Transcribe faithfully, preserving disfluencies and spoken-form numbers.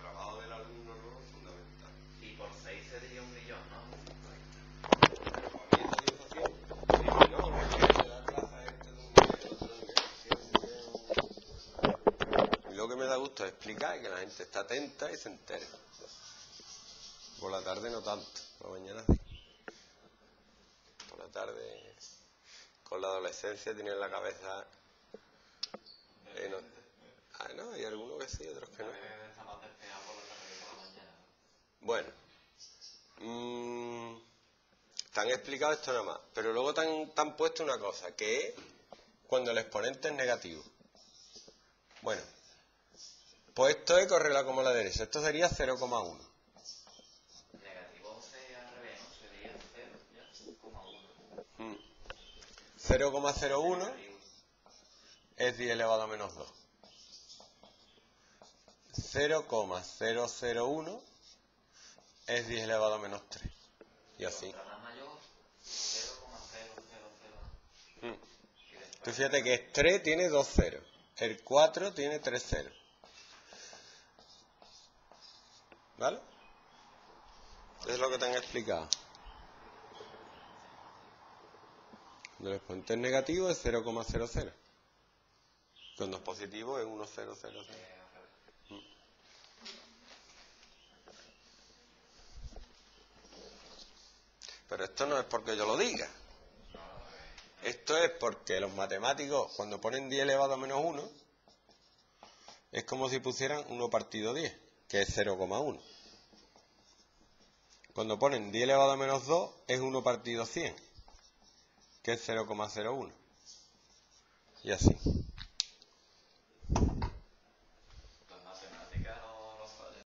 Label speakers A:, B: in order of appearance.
A: trabajo del alumno no es fundamental.
B: Y por seis sería un millón, ¿no?
A: Y lo que me da gusto es explicar y que la gente está atenta y se entere. Por la tarde no tanto, por la mañana sí. Por la tarde, con la adolescencia, tienen la cabeza... Eh, no. Ah, no, hay algunos que sí, otros que no. Bueno, mmm, te han explicado esto nada más, pero luego te han, te han puesto una cosa, que es cuando el exponente es negativo. Bueno, pues esto es correla como a la derecha, esto sería cero coma uno.
B: Negativo sería al revés, ¿no? Sería cero coma uno.
A: Mm. cero coma cero uno es diez elevado a menos dos. cero coma cero cero uno es diez elevado a menos tres. Y así. Mm. Tú fíjate que el tres tiene dos ceros. El cuatro tiene tres ceros. ¿Vale? Eso es lo que te han explicado. Cuando el exponente es negativo es cero coma cero cero. Cuando es positivo es uno coma cero cero cero. Mm. Pero esto no es porque yo lo diga. Esto es porque los matemáticos, cuando ponen diez elevado a menos uno, es como si pusieran uno partido diez, que es cero coma uno. Cuando ponen diez elevado a menos dos, es uno partido cien, que es cero coma cero uno. Y así.